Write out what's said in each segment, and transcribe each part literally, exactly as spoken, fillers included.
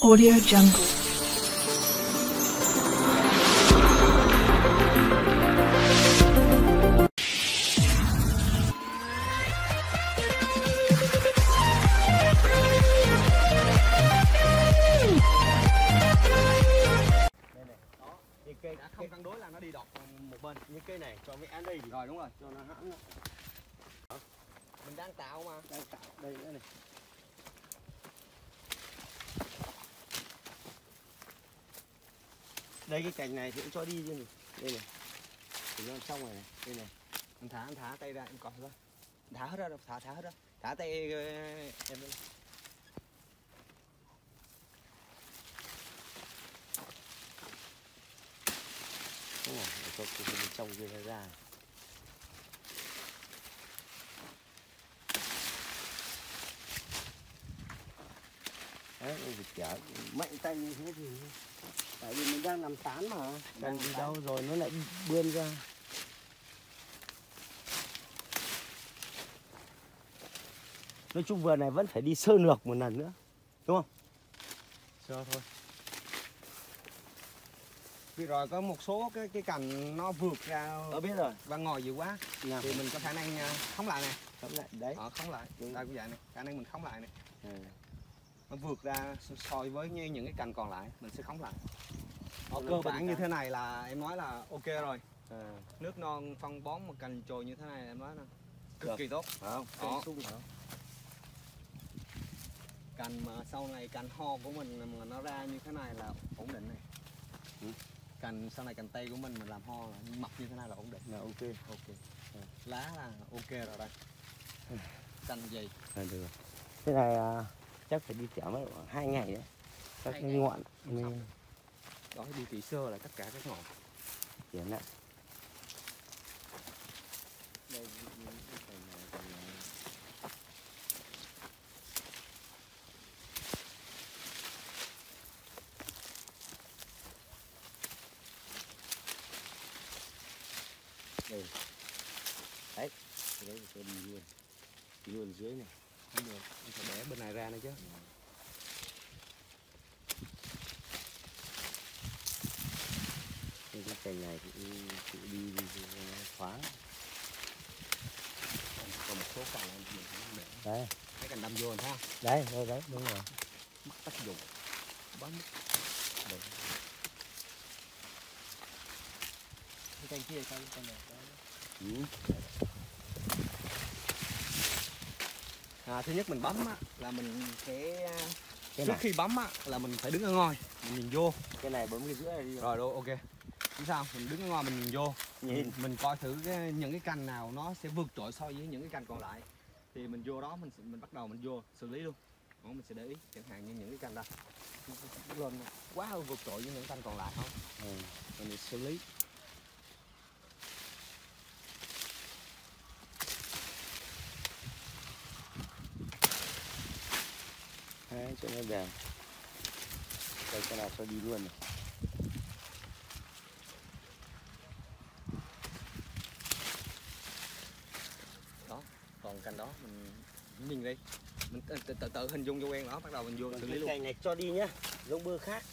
Audio Jungle. Cây đã không cân đối là nó đi đọt một bên. Như cây này cho với án đây thì rồi, đúng rồi, cho nó hãm nó. Mình đang tạo mà, đang tạo đây nữa này. Đây cái cành này thì cũng cho đi chứ này. Đây này. Thì nó xong rồi này, đây này. Em thả em thả tay ra, em cọt ra. Thả hết ra, thả thả hết ra. Thả tay em đi. Đúng rồi, để cho cái bên trong kia ra. Đấy, vịt chở mạnh tay như thế thì tại vì mình đang làm tán mà, đang đi đâu rồi nó lại bươn ra. Nói chung vườn này vẫn phải đi sơ lược một lần nữa, đúng không? Sơ thôi. Vì rồi có một số cái cái cành nó vượt ra, tôi biết rồi, và ngồi dữ quá nào. Thì mình có khả năng khống lại này, khống lại đấy, ờ, khống lại, đây cũng vậy này, khả năng mình khống lại này, ừ. Nó vượt ra so với những cái cành còn lại mình sẽ khống lại. Ở cơ bản như thế này là em nói là ok rồi, à. Nước non phân bón một cành chồi như thế này em nói là cực được. Kỳ tốt, phải không? Đó. Cành mà sau này cành ho của mình mà nó ra như thế này là ổn định này. Ừ. Cành sau này cành tây của mình mình làm ho là mập như thế này là ổn định, là ok, ok. À. Lá là ok rồi đây. Ừ. Cành gì? À, được. Cái này uh, chắc phải đi chở mất hai ngày đấy. Các cái ngọn. Nên... Đó đi tỉ sơ là tất cả các ngọn. Chuyển lại. Đây những cái cành này, cành này. Đây. Đấy, cái đấy phải đi luôn. Đi luôn dưới này. Không được, anh phải bẻ bên này ra nữa chứ. Ừ. Cái cành này thì tự đi đi khóa. Còn một số cành này mình không để. Đấy. Cái cành đâm vô rồi thấy không? Đấy, đấy, đấy, đúng rồi. Mất tác dụng. Bắn. Đấy. Cái cành kia sao cái này? Ừ. À, thứ nhất mình bấm á, là mình sẽ cái trước này. Khi bấm á, là mình phải đứng ở ngôi mình nhìn vô cái này bấm cái giữa này đi rồi, rồi ok. Chứ sao mình đứng ở ngoài mình nhìn vô nhìn mình, mình coi thử cái, những cái cành nào nó sẽ vượt trội so với những cái cành còn lại thì mình vô đó mình mình bắt đầu mình vô xử lý luôn. Đó, mình sẽ để ý chẳng hạn như những cái cành đây nó lên quá hơn vượt trội với những cành còn lại không, ừ. Mình xử lý. Đấy, cho nó đều. Đây cái nào cho đi luôn này. Đó, còn cành đó mình nhìn đi. Mình tự, tự, tự, tự hình dung cho quen đó, bắt đầu mình vô xử lý luôn. Cành này cho đi nhá, giống bơ khác.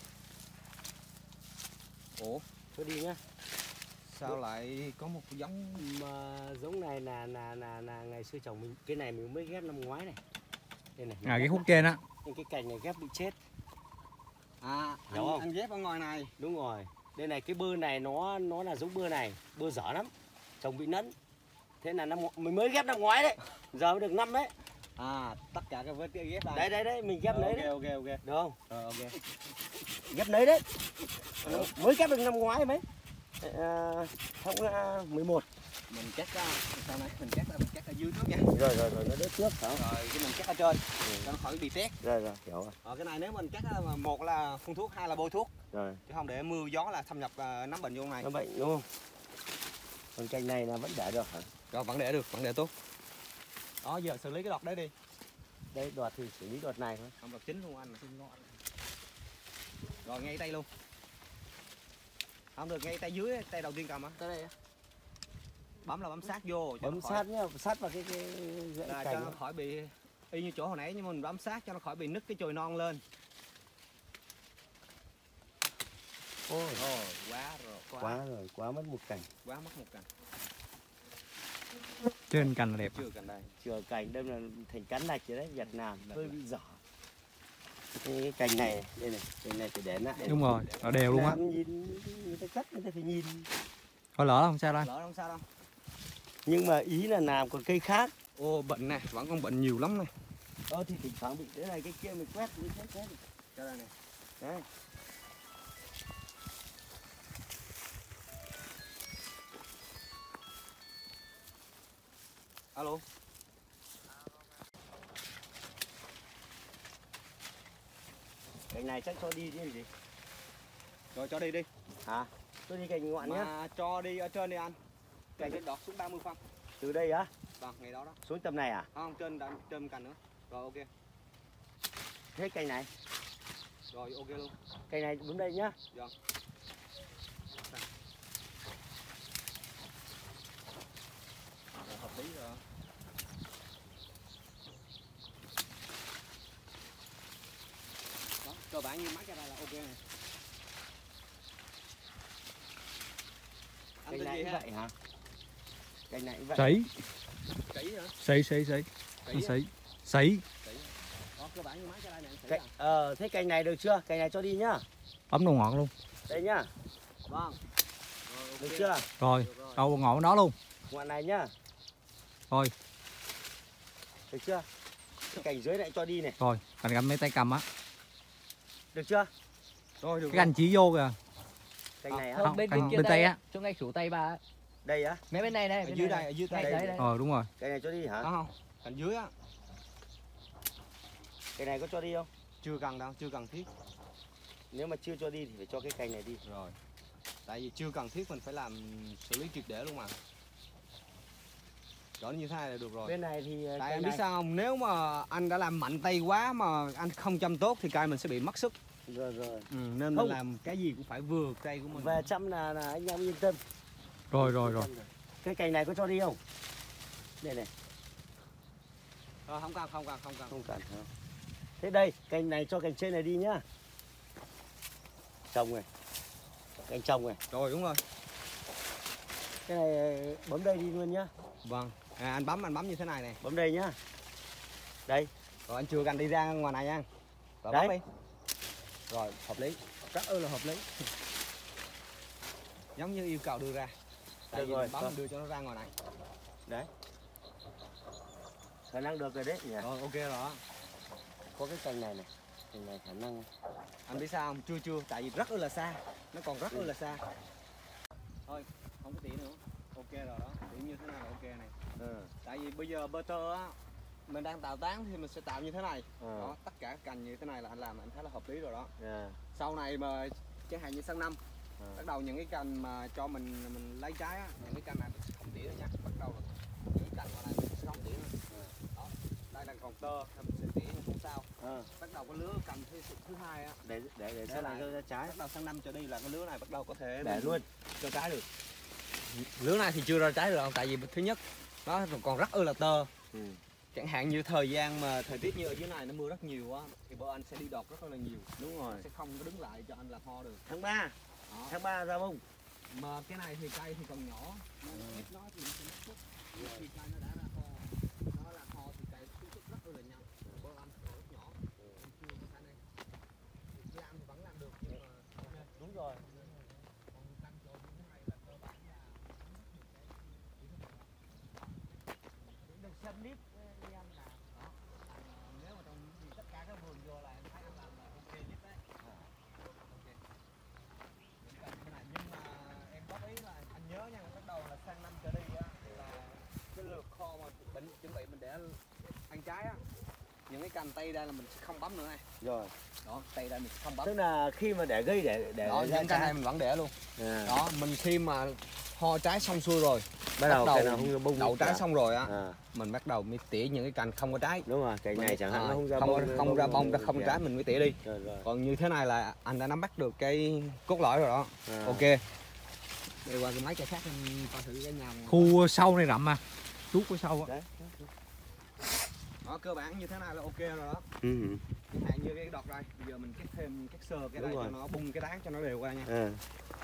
Ủa, cho đi nhá. Sao Đúng. Lại có một giống mà giống này là là là là ngày xưa chồng mình, cái này mình mới ghép năm ngoái này. Đây này. À cái khúc trên á. Cái cành này ghép bị chết. À, anh, không? Anh ghép ở ngoài này. Đúng rồi. Đây này cái bơ này nó nó là giống bơ này, bơ dở lắm. Trồng bị nấn. Thế là năm mình mới ghép năm ngoái đấy. Giờ mới được năm đấy. À, tất cả các vết kia ghép đây. Đấy đấy đấy, mình ghép lấy đấy. Ok ok ok. Được không? Rồi ok. Ghép lấy đấy. Ừ. Mới ghép được năm ngoái mấy. À, tháng mười một. Mình cắt ra, sau này mình cắt ra, mình cắt ở dưới trước nha. Rồi rồi rồi, nó đỡ trước hả? Rồi cái mình cắt ở trên, ừ. Cho nó khỏi bị tét. Rồi rồi, hiểu rồi. Ờ, cái này nếu mình cắt là một là phun thuốc, hai là bôi thuốc. Rồi. Chứ không để mưa gió là xâm nhập uh, nấm bệnh vô này. Nấm bệnh đúng không? Còn cành này là vẫn để được hả? Rồi vẫn để được, vẫn để tốt. Đó giờ xử lý cái đọt đấy đi. Đây đọt thì xử lý đọt này thôi. Không đọt chính luôn anh. Rồi ngay tay luôn. Không được ngay tay dưới, tay đầu tiên cầm á. Tới đây á. Bấm là bấm sát vô. Bấm sát nhá, sát vào cái cái rễ cành cho nó khỏi bị y như chỗ hồi nãy, nhưng mà mình bấm sát cho nó khỏi bị nứt cái chồi non lên. Ôi, Ồ, quá rồi, quá. quá rồi, quá mất một cành. Quá mất một cành. Trên cành là đẹp. Chưa cành đây. Chưa cành, đây là thành cắn lạch rồi đấy, Việt Nam hơi bị dở. Cái cành này, đây này, cành này phải để lại. Đúng rồi, nó đều luôn á. Nhìn người ta cắt người ta phải nhìn. Thôi lỡ không sao đâu. Lỡ không sao đâu. Nhưng mà ý là làm còn cây khác. Ô, bệnh này, vẫn còn bệnh nhiều lắm này. Ờ thì thỉnh thoảng bị thế này cái kia mình quét mình quét quét. Cho đây này. Đấy. Alo. Cành này chắc cho đi chứ gì. Rồi cho đi đi. Hả? Cho đi cành ngọn nhá. Mà cho đi ở trên đi anh. Cành trên đọt xuống ba mươi phân. Từ đây á? Vâng, ngày đó đó. Xuống tầm này à? Không, trên đã- trên cành nữa. Rồi ok. Thế cành này, Rồi ok luôn. cành này đúng đây nhá. Vâng. Rồi, hợp lý rồi. Đó, cơ bản như mấy cái đây là ok này. Anh Cành tên này gì cũng ha? vậy hả? Cành này cũng vậy. Sấy, Kỹ hả? sấy, sấy, sấy. Kỹ Nó hả? sấy. Sấy. Đó, cơ bản như mấy cái đây này. Cành, ờ, thế cành này được chưa? Cành này cho đi nhá. Ấm đồ ngọt luôn. Đây nhá. Vâng. Được chưa? Rồi, đầu ngọt đó luôn. Ngọn này nhá. Rồi, Được chưa? Cái cành dưới này cho đi này. rồi, cành cầm mấy tay cầm á. Được chưa? Rồi được. Cái cành chỉ vô kìa. Cành này á. Không, bên cành bên kia bên đây tay á, á. chỗ ngay sủ tay bà á. Đây á. Mấy bên này đây, Ở bên dưới này đây, ở dưới đây. tay. Đấy, đấy. Ờ đúng rồi. Cành này cho đi hả? Đó không? Cành dưới á. Cành này có cho đi không? Chưa cần đâu, chưa cần thiết. Nếu mà chưa cho đi thì phải cho cái cành này đi. Rồi. Tại vì chưa cần thiết mình phải làm xử lý triệt để luôn mà. Đó như thế này là được rồi. Bên này thì Tại cành em biết này. sao không? Nếu mà anh đã làm mạnh tay quá mà anh không chăm tốt thì cây mình sẽ bị mất sức. Rồi rồi. Ừ, nên Không. mình làm cái gì cũng phải vừa cây của mình. Về chăm là, là anh em yên tâm. Rồi, rồi, rồi. Cái cành này có cho đi không? Đây này. Rồi không cần, không cần, không cần. Không cần không? Thế đây, cành này cho cành trên này đi nhá. Trồng này. Cành trồng này. Rồi đúng rồi. Cái này bấm đây đi luôn nhá. Vâng. À, anh bấm anh bấm như thế này này. Bấm đây nhá. Đây. Rồi anh chưa cần đi ra ngoài này nha. Rồi Đấy. bấm đi. Rồi hợp lý. Rất ư là hợp lý. Giống như yêu cầu đưa ra. Tại Được vì rồi, mình bấm vâng. mình đưa cho nó ra ngoài này. Đấy. Khả năng được rồi đấy nhỉ. Rồi ok rồi đó. Có cái cành này này. Cành này khả năng. Anh biết sao không? Chưa chưa, tại vì rất ư là xa. Nó còn rất ư là xa. Thôi, không có tỉ nữa. Ok rồi đó. Tỉ như thế này là ok này. Ừ. Tại vì bây giờ butter á, mình đang tạo tán thì mình sẽ tạo như thế này. Ừ. Đó, tất cả cành như thế này là anh làm là anh thấy là hợp lý rồi đó. À. Sau này mà chẳng hạn như sang năm, Ừ. bắt đầu những cái cành mà cho mình mình lấy trái á, những cái cành này mình sẽ không tỉa nữa nha. Bắt đầu là những cái cành ngoài này mình sẽ không tỉa nữa. Đó, đây là còn tơ thì mình sẽ tỉa nhưng không sao. À. Bắt đầu có lứa cành thứ thứ hai á, Để để để Để sau này lại. cho ra trái. bắt đầu sang năm trở đi là cái lứa này bắt đầu có thể Để mình luôn. cho trái được. Lứa này thì chưa ra trái được đâu, tại vì thứ nhất nó còn rất ư là tơ. Ừ. Chẳng hạn như thời gian mà thời tiết như ở dưới này nó mưa rất nhiều á thì bọn anh sẽ đi đọt rất là nhiều. Đúng rồi. Sẽ không có đứng lại cho anh làm ho được. Tháng ba. Đó. Tháng ba ra bông. Mà cái này thì cây thì còn nhỏ, nó ít nó thì nó sẽ mất sức. Nhưng khi cây nó đã ra ho, nó là ho thì cây xuống sức rất là nhanh. Bọn anh còn rất nhỏ, chưa có khả năng. Thì làm thì vẫn làm được nhưng mà Đúng rồi. còn căn chỗ như thế này là cơ bản là Được xem clip đi ăn nào. đó. Nếu mà trong thì tất cả các vườn vô là em thấy anh làm là ok nhất đấy. Ok. Những cành thế này nhưng mà em góp ý là anh nhớ nha, bắt đầu là sang năm trở đi á là cái lượt kho mà bệnh chuẩn bị mình để ăn trái á, những cái cành tay đây là mình sẽ không bấm nữa này. Rồi. Đó, tay đây mình sẽ không bấm. Tức là khi mà để gây để để Đó, ra những cái này mình vẫn để luôn. À. Đó, mình khi mà ho trái xong xuôi rồi, Bắt đầu bắt cái đầu nào không ra bông. đậu trái cả. xong rồi á, À. mình bắt đầu mới tỉa những cái cành không có trái. Đúng rồi, cái này chẳng hạn À, nó không ra không, bông. có- không ra bông, ra không kìa. trái mình mới tỉa đi. Rồi rồi. Còn như thế này là anh đã nắm bắt được cái cốt lõi rồi đó. À. Ok. Đi qua cái mấy cây khác em coi thử cái nhà. Khu sau này rậm mà. Chút ở sau á. Đấy. Đó, Đó, cơ bản như thế này là ok rồi đó. Ừ. Chẳng hạn như cái đọt đây, bây giờ mình cắt thêm cắt sơ cái Đúng đây rồi. cho nó bung cái tán cho nó đều qua nha. À.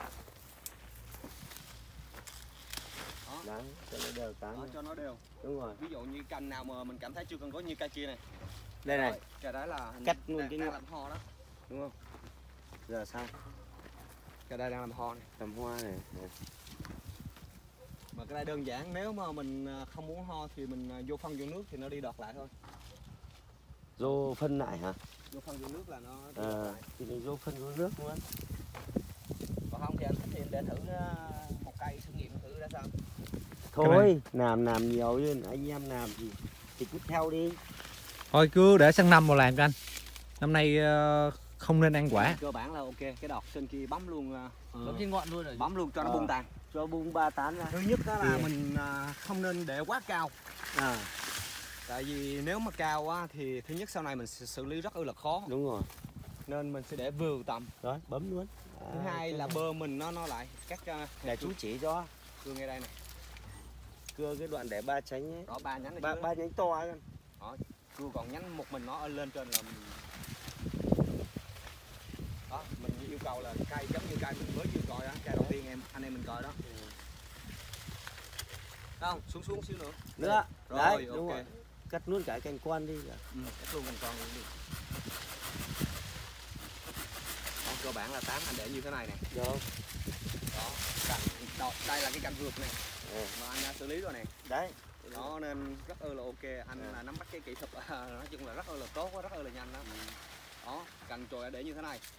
Đó. Đấy, cho nó đều tán. Đó, cho nó đều. Đúng rồi. Ví dụ như cành nào mà mình cảm thấy chưa cần có như cây kia này. Đây này, Rồi, cái đó là hình cắt luôn đang, cái đang ngọn. làm ho đó. đúng không? Giờ sao? Cái đây đang làm ho này. Làm hoa này. Đấy. Mà cái này đơn giản, nếu mà mình không muốn ho thì mình vô phân vô nước thì nó đi đọt lại thôi. Dô phân lại hả? Vô phân vô nước là nó đi À, đọt lại. thì mình dô phân vô nước luôn. Còn không thì anh thích thì anh để thử một cây thử nghiệm thử ra sao. Thôi, làm làm nhiều chứ anh em làm thì thì cứ theo đi. Thôi cứ để sang năm vào làm cho anh. Năm nay ờ, không nên ăn quả. Cơ bản là ok, cái đọt trên kia bấm luôn, Ờ. bấm trên ngọn luôn rồi, bấm luôn cho nó Ờ. bung tàn. Cho bung ba tán ra. Thứ nhất đó là Ừ. mình à, không nên để quá cao. À, Tại vì nếu mà cao quá thì thứ nhất sau này mình sẽ xử lý rất là khó. đúng rồi. Nên mình sẽ để vừa tầm. Đó, bấm luôn. Thứ À, hai cái là này. bơ mình nó nó lại cắt uh, để chú chỉ cho. cưa ngay đây này. Cưa cái đoạn để ba tránh ấy. Đó ba nhánh này Ba ba... ba nhánh to ấy. cưa còn nhánh một mình nó ở lên trên là mình... Đó, mình yêu cầu là cây giống như cây mình mới vừa coi đó, cây đầu tiên em anh em mình coi đó. Không, xuống xuống xíu nữa. Nữa. Rồi, Đấy, ok. đúng rồi. Cắt luôn cả cành quan đi. Ừ, cắt luôn cành con luôn đi. Đó, cơ bản là tán anh để như thế này này. Được. Đó, cành, đó, đây là cái cành vượt này Ừ. mà anh đã xử lý rồi này. Đấy. Đó nên rất là ok, anh Ừ. là nắm bắt cái kỹ thuật nói chung là rất là tốt, rất là nhanh đó. Đó, cành chồi để như thế này.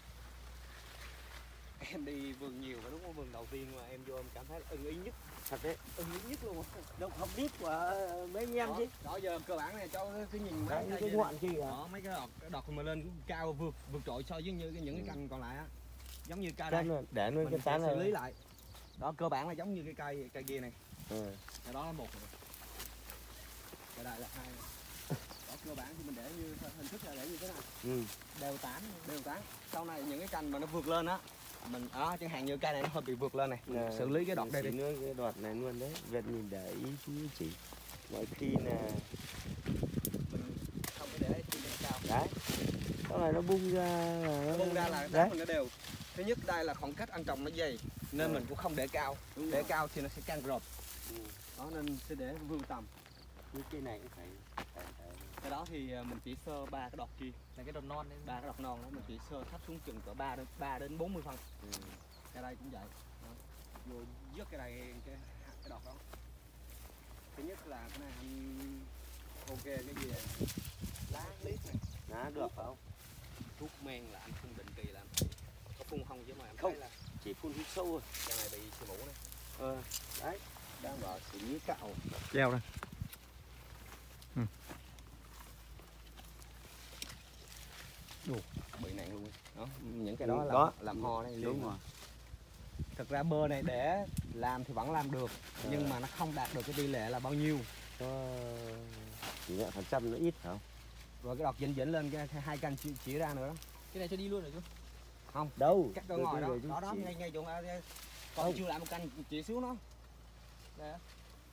Em đi vườn nhiều và đúng không, vườn đầu tiên mà em vô em cảm thấy là ưng ý nhất, Thật đấy. ưng ý nhất luôn. Đâu không biết của mấy anh em Đó, chứ. đó giờ cơ bản này cho cái nhìn mấy Đấy, cây cái kia ngọn kia kìa. đó, mấy cái đọt cái đọt mà lên cao vượt vượt trội so với như cái, những cái Ừ. cành còn lại á, giống như cây đây Cắt luôn, để luôn mình cái sẽ tán xử này. lý lại. Đó, cơ bản là giống như cái cây cây kia này. Ừ. Cái đó là một rồi. Cái đây là hai. Đó, cơ bản thì mình để như hình thức là để như thế này. Ừ. Đều tán, đều tán. Sau này những cái cành mà nó vượt lên á, mình đó chẳng hạn như cây này nó hơi bị vượt lên này, mình Là xử lý cái đọt đây đi. chỉ nữa cái đọt này luôn đấy. Việt mình để ý chú ý chỉ. Mọi khi là Mình không có để trên cao. đấy. Sau này nó bung ra là nó Bung ra là đấy. tán mình nó đều. Thứ nhất đây là khoảng cách ăn trồng nó dày nên Ừ. mình cũng không để cao. Đúng Để rồi. cao thì nó sẽ căng rộp. Ừ. Đó nên sẽ để vừa tầm. Như cây này cũng phải, phải, phải. Cái đó thì mình chỉ sơ ba cái đọt kia, là cái đọt non đấy, ba cái đọt non đó mình chỉ sơ thấp xuống chừng cỡ ba đến ba đến bốn mươi phân. Ừ. Cái đây cũng vậy. Đó. Vô dứt cái này cái cái đọt đó. Thứ nhất là cái này anh ok cái gì này. Lá lít này, Lá được phải không? thuốc men là anh phun định kỳ là anh phải có phun không chứ mà em Không. thấy là Chỉ phun hút sâu thôi. cái này bị sương mù này. Ờ, đấy. Đang bảo xử lý cạo. Treo đây. Bị nặng luôn. Đó, những cái đó Ừ, là đó. làm ho đây. Đúng rồi. Thực ra bơ này để làm thì vẫn làm được, Ờ. nhưng mà nó không đạt được cái tỷ lệ là bao nhiêu. Có chỉ nhận phần trăm nó ít phải không? Rồi cái đọt dĩnh dĩnh lên cái hai cành chỉ, chỉ ra nữa đó. Cái này cho đi luôn rồi chứ? Đâu? Cắt cơ Tôi- ngồi tôi đó, để chú đó đó chỉ. ngay ngay chỗ à, còn Không. chưa lại một cành chỉ xuống nó. Đây á.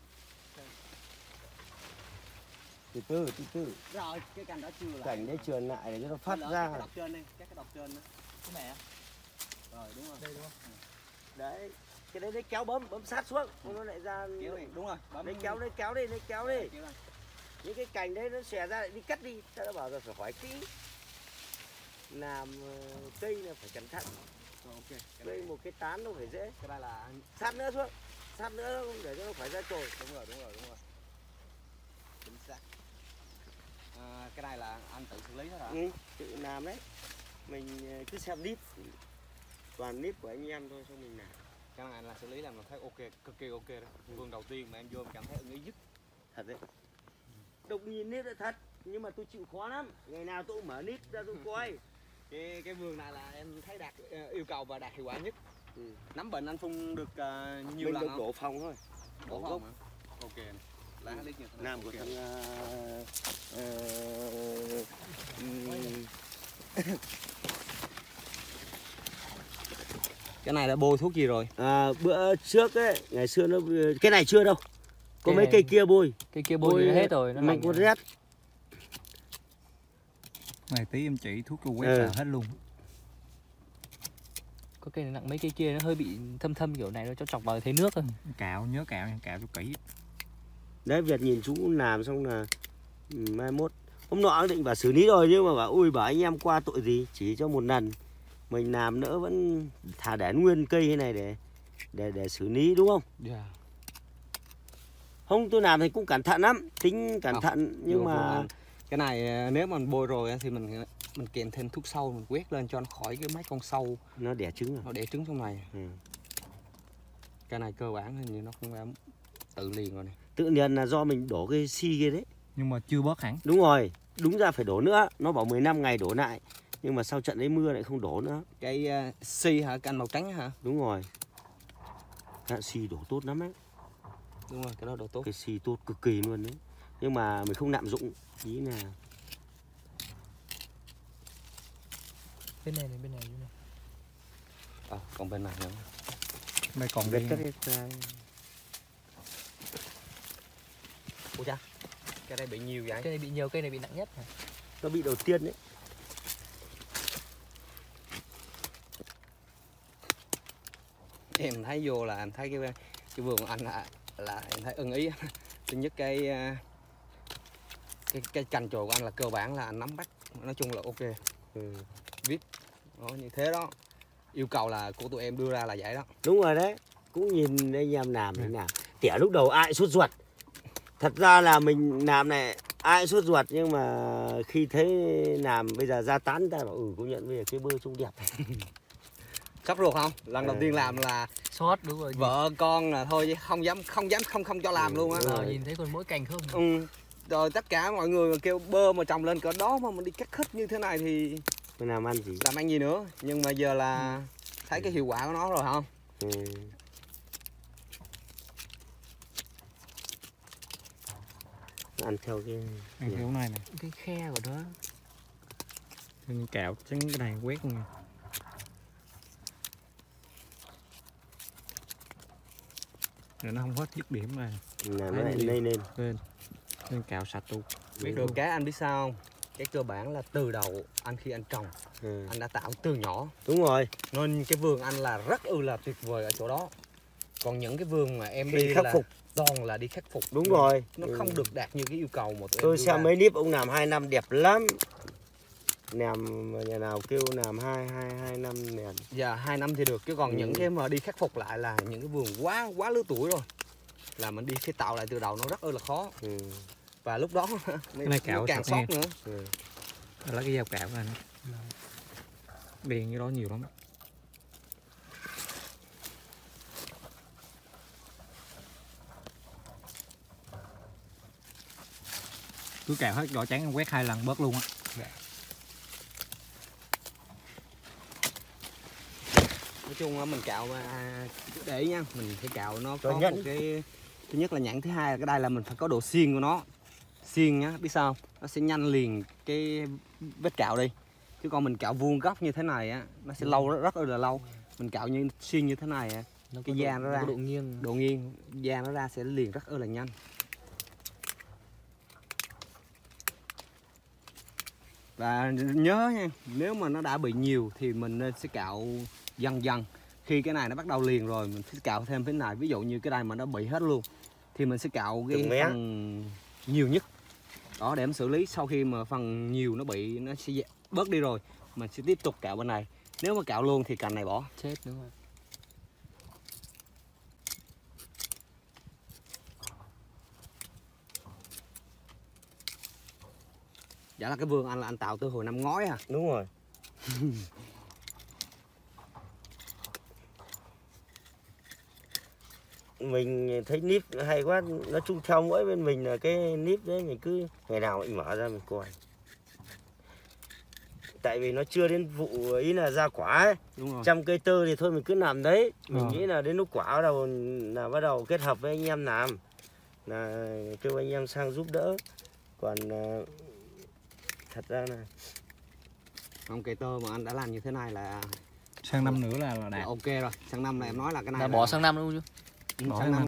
Từ từ, từ từ. Rồi cái cành đó chưa lại. Cảnh đấy truyền lại để cho nó phát Lỡ ra. cái đọt trên đi, các cái đọt trên đó. Cái này á? Rồi đúng rồi. Đây đúng không? Đấy. Cái đấy đấy kéo bấm, bấm sát xuống. Nó lại ra. Kéo này, đúng rồi. Bấm Đấy kéo đấy, kéo đi, đấy kéo đi. Kéo này. Những cái cành đấy nó xòe ra lại đi cắt đi. Ta đã bảo rồi phải hỏi kỹ. Làm ờ, cây là phải cẩn thận. Rồi ok. Cái Cây này, một cái tán nó phải dễ. cái đây là Sát nữa xuống. Sát nữa để cho nó khỏi ra chồi. đúng rồi, đúng rồi, đúng rồi. Chính xác. À, cái này là anh tự xử lý hết hả? Ừ, tự làm đấy. Mình ờ, cứ xem clip. Toàn clip của anh em thôi xong mình làm. Cái này là xử lý làm mình thấy ok, cực kỳ ok đó. Vườn đầu tiên mà em vô em cảm thấy ưng ý nhất. Thật đấy. Độc nhìn nít là thật. Nhưng mà tôi chịu khó lắm. Ngày nào tôi cũng mở nít ra tôi coi. Cái cái vườn này là em thấy đạt ờ, yêu cầu và đạt hiệu quả nhất. Ừ. Nắm bệnh anh phun được ờ, nhiều Mình lần được không? đổ phòng thôi. Đổ đổ phòng gốc. hả? Ok. này. Lá lít như thế này. Nam của Ok. thằng uh, uh, um, Cái này đã bôi thuốc gì rồi? à, bữa trước ấy, ngày xưa nó cái này chưa đâu. Có Cái mấy này- cây kia bôi. Cái kia bôi thì hết rồi, nó mình lành có rồi. rét. Này tí em chỉ thuốc cho quét Ừ. vào hết luôn. Có cây này nặng, mấy cây kia nó hơi bị thâm thâm kiểu này, nó cho chọc vào thấy nước thôi. Cạo, nhớ cạo nha, cạo cho kỹ. Đấy, Việt nhìn chú làm xong là ừ, mai mốt hôm nọ định bảo xử lý rồi, nhưng mà bảo ui bảo anh em qua tội gì, chỉ cho một lần mình làm nữa vẫn thả để nguyên cây thế này để để để xử lý, đúng không? Yeah. Không, tôi làm thì cũng cẩn thận lắm, tính cẩn Không, thận nhưng Vô- vô mà ăn. Cái này nếu mà mình bôi rồi á thì mình mình kèm thêm thuốc sâu, mình quét lên cho nó khỏi cái mấy con sâu nó đẻ trứng à. nó đẻ trứng trong này. Ừ. Cái này cơ bản hình như nó không phải tự liền rồi này. Tự nhiên là do mình đổ cái xi kia đấy. Nhưng mà chưa bớt hẳn. Đúng rồi, đúng ra phải đổ nữa. Nó bảo mười lăm ngày đổ lại, nhưng mà sau trận đấy mưa lại không đổ nữa. Cái uh, xi hả, cái anh màu trắng hả? Đúng rồi, cái xi đổ tốt lắm đấy. Đúng rồi, cái đó đồ tốt. Cái xi tốt cực kỳ luôn đấy, nhưng mà mình không lạm dụng. Ý là Bên này này, bên này, bên này. À, còn bên này nữa. Đây còn vết đi. cắt cái Ủa cha, cái này bị nhiều vậy? Cái này bị nhiều, cây này bị nặng nhất hả? nó bị đầu tiên đấy. Em thấy vô là em thấy cái cái vườn của anh là, là em thấy ưng ý. Thứ nhất cái cái cái cành chồi của anh là cơ bản là anh nắm bắt, nói chung là ok. Ừ. Viết nó như thế đó, yêu cầu là của tụi em đưa ra là vậy đó. Đúng rồi đấy, cũng nhìn anh em làm thế nào. Tỉa lúc đầu ai sốt ruột. Thật ra là mình làm này ai sốt ruột, nhưng mà khi thấy làm bây giờ ra tán ta bảo ừ công nhận bây giờ cái bơ trông đẹp. Sắp ruột không? Lần đầu Ừ. tiên làm là Sót đúng rồi. vợ con là thôi chứ không dám không dám không không cho làm Ừ, luôn á. đúng Ờ, rồi. nhìn thấy còn mỗi cành không. Ừ. Rồi tất cả mọi người mà kêu bơ mà trồng lên cỡ đó mà mình đi cắt hết như thế này thì Mình làm ăn gì. làm ăn gì nữa. Nhưng mà giờ là thấy cái hiệu quả của nó rồi không? Ừ. Ăn theo cái Ăn kiểu này nè. Cái khe của nó. Mình cạo trứng cái này quét luôn. Rồi nó không hết dứt điểm này. là nó Đấy, lại liền. lên lên. Lên. Nên cạo sạch luôn. Biết được cái anh biết sao không? Cái cơ bản là từ đầu anh khi anh trồng Ừ. anh đã tạo từ nhỏ, Đúng rồi, nên cái vườn anh là rất ư là tuyệt vời ở chỗ đó. Còn những cái vườn mà em Khi đi khắc là phục. toàn là đi khắc phục. đúng Nó- rồi. Nó Ừ. không được đạt như cái yêu cầu mà tụi Tôi em đưa xem ra. mấy clip ông làm hai năm đẹp lắm. Làm mà nhà nào kêu làm hai hai hai năm nè. Dạ hai năm thì được, chứ còn Ừ. những cái mà đi khắc phục lại là những cái vườn quá quá lứa tuổi rồi, là mình đi cái tạo lại từ đầu nó rất ư là khó. Ừ. Và lúc đó Cái này cạo nó càng sạch sót nha. nữa. Ừ. Lấy cái dao cạo này. Điền cái đó nhiều lắm. Cứ cạo hết vỏ trắng quét hai lần bớt luôn á. Nói chung á mình cạo mà để ý nha, mình phải cạo nó Cho có nhẵn. một cái, thứ nhất là nhẵn, thứ hai là cái đây là mình phải có độ xiên của nó. Xiên nhá, biết sao không? Nó sẽ nhanh liền cái vết cạo đi. Chứ còn mình cạo vuông góc như thế này á, nó sẽ lâu rất, rất là lâu. Mình cạo như xiên như thế này á, Nó cái có da độ, nó ra. có độ nghiêng. độ nghiêng, da nó ra sẽ liền rất ư là nhanh. Và nhớ nha, nếu mà nó đã bị nhiều thì mình nên sẽ cạo dần dần. Khi cái này nó bắt đầu liền rồi mình sẽ cạo thêm phía này. Ví dụ như cái này mà nó bị hết luôn thì mình sẽ cạo cái Từng mé. phần nhiều nhất đó để em xử lý. Sau khi mà phần nhiều nó bị, nó sẽ bớt đi rồi, mình sẽ tiếp tục cạo bên này. Nếu mà cạo luôn thì cành này bỏ. Chết đúng rồi. Dạ là cái vườn anh là anh tạo từ hồi năm ngoái à. Đúng rồi. Mình thấy níp hay quá, nói chung theo mỗi bên mình là cái níp đấy mình cứ ngày nào mình mở ra mình coi. Tại vì nó chưa đến vụ ý là ra quả ấy. Đúng rồi. Trăm cây tơ thì thôi mình cứ làm đấy. Mình Ờ. nghĩ là đến lúc quả bắt đầu là bắt đầu kết hợp với anh em làm, là kêu anh em sang giúp đỡ. Còn ờ, thật ra là Không, cây tơ mà anh đã làm như thế này là, Sang năm nữa là là là đạt. ok rồi. Sang năm là em nói là cái này Đã là- bỏ sang năm luôn chứ. Ừ, Bỏ sang năm năm.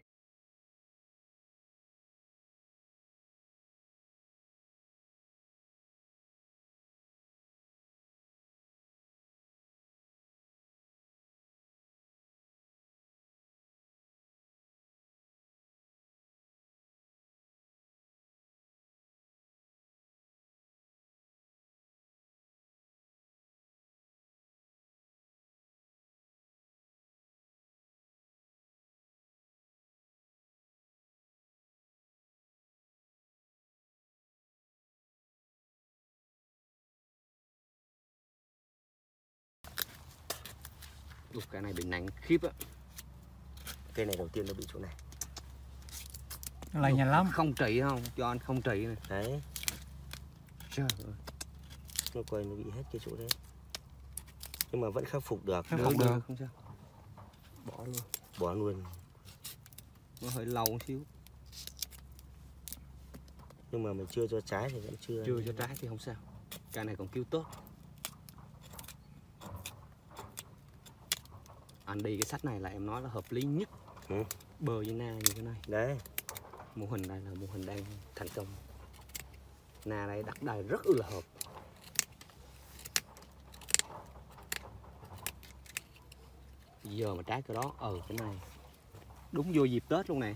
Ủa, cái này bị nặng khiếp á. Cây này đầu tiên nó bị chỗ này. Nó lây nhanh lắm. Không trị không? Cho anh không trị này. Đấy, Trời ơi. nó quay nó bị hết cái chỗ đấy. Nhưng mà vẫn khắc phục được. Khắc phục được. Không sao. Bỏ luôn. Bỏ luôn. Nó hơi lâu một xíu. Nhưng mà mình chưa cho trái thì vẫn chưa. Chưa cho trái thì không sao. Cây này còn cứu tốt. Anh đi cái sách này là em nói là hợp lý nhất. Ừ. Bơ với na như thế này. Đấy. Mô hình đây là mô hình đang thành công. Na đây đặt đây rất là hợp. Giờ mà trái cái đó, ờ cái này đúng vô dịp Tết luôn nè.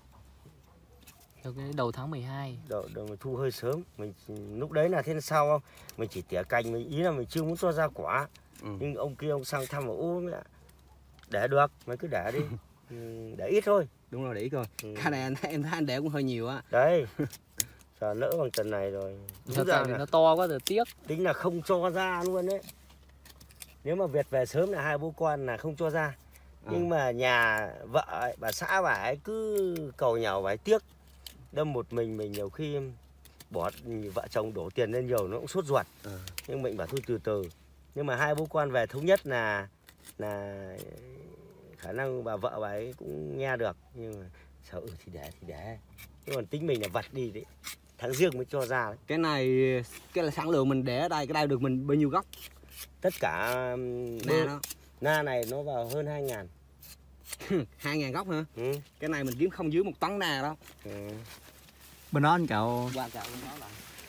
Theo cái đầu tháng mười hai. Đợi, đợi mình thu hơi sớm. Mình lúc đấy là thế sao không? Mình chỉ tỉa cành, mình ý là mình chưa muốn cho ra quả. Ừ. Nhưng ông kia ông sang thăm bảo ô mẹ, để được, mày cứ để đi. Ừ, để ít thôi. Đúng rồi, để ý coi. Ừ. Cái này anh, em thấy anh để cũng hơi nhiều á. Đấy. Giờ lỡ bằng tần này rồi. Đúng Thật ra tại là nó to quá rồi tiếc. tính là không cho ra luôn đấy. Nếu mà Việt về sớm là hai bố con là không cho ra. À. Nhưng mà nhà vợ ấy, bà xã bà ấy cứ cầu nhàu bà ấy tiếc. Đâm một mình mình nhiều khi bỏ vợ chồng đổ tiền lên nhiều nó cũng sốt ruột. À. Nhưng mình bảo thôi từ từ. Nhưng mà hai bố con về thống nhất là là khả năng bà vợ bà ấy cũng nghe được. Nhưng mà sao ừ thì để thì để. Nhưng còn tính mình là vặt đi đấy. Tháng riêng mới cho ra đấy. Cái này, cái là sản lượng mình để ở đây, cái đây được mình bao nhiêu gốc? Tất cả Na đó. na này nó vào hơn hai ngàn. Hai ngàn gốc hả? Ừ. Cái này mình kiếm không dưới một tấn na đó. Ừ. Bên đó anh cậu. Qua cạo bên đó lại.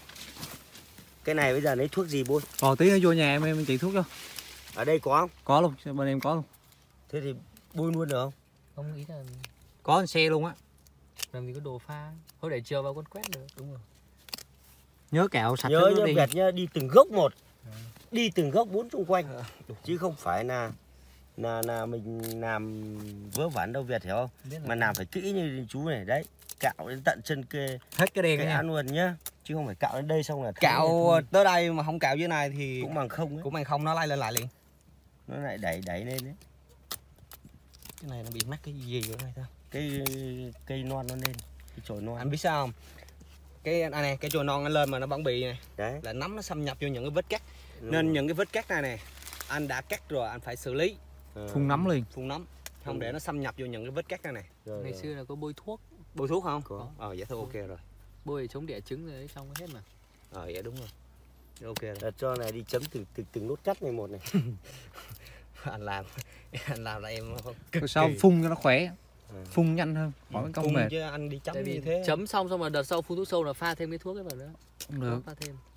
Cái này bây giờ lấy thuốc gì bôi? Còn tí nữa vô nhà em em chỉ thuốc cho. Ở đây có không? Có luôn, bên em có luôn. Thế thì bôi luôn được không? Không nghĩ là Có xe luôn á. làm gì có đồ pha. Thôi để chiều vào con quét được. Đúng rồi. Nhớ cạo sạch Nhớ nó nhá đi. Việt nhá, đi từng gốc một. Ừ. Đi từng gốc bốn xung quanh. Chứ không phải là là là mình làm vớ vẩn đâu Việt hiểu không? Biết là Mà làm phải kỹ như chú này đấy. Cạo đến tận chân kê Hết cái đèn cái nha. án luôn nhá. Chứ không phải cạo đến đây xong là thấy Cạo là tới đây mà không cạo dưới này thì cũng bằng không ấy. cũng bằng không, nó lay lên lại liền. Nó lại đẩy đẩy lên đấy. Cái này nó bị mắc cái gì ở đây ta? Cái cây non nó lên, cái chồi non. Anh biết sao không? Cái anh này, cái chồi non anh lên mà nó vẫn bị này, Đấy. là nấm nó xâm nhập vô những cái vết cắt. Đúng Nên rồi. những cái vết cắt này nè, anh đã cắt rồi anh phải xử lý, Ờ, Phun nấm liền. phun nấm, không Ừ. để nó xâm nhập vô những cái vết cắt này này. rồi, ngày rồi. xưa là có bôi thuốc. Bôi thuốc không? Có. Ờ vậy thôi ok rồi. Bôi để chống đẻ trứng rồi đấy xong hết mà. Ờ vậy đúng rồi. Ok rồi. Đợt cho này đi chấm từng từng từng nốt cắt này một này. Anh làm, anh làm là em Rồi sau phun cho nó khỏe. Ừ. Phun nhanh hơn. Khỏi công phun mệt. chứ anh đi chấm Tại vì như thế. chấm xong xong mà đợt sau phun thuốc sâu là pha thêm cái thuốc ấy vào nữa. Không được. Pha thêm.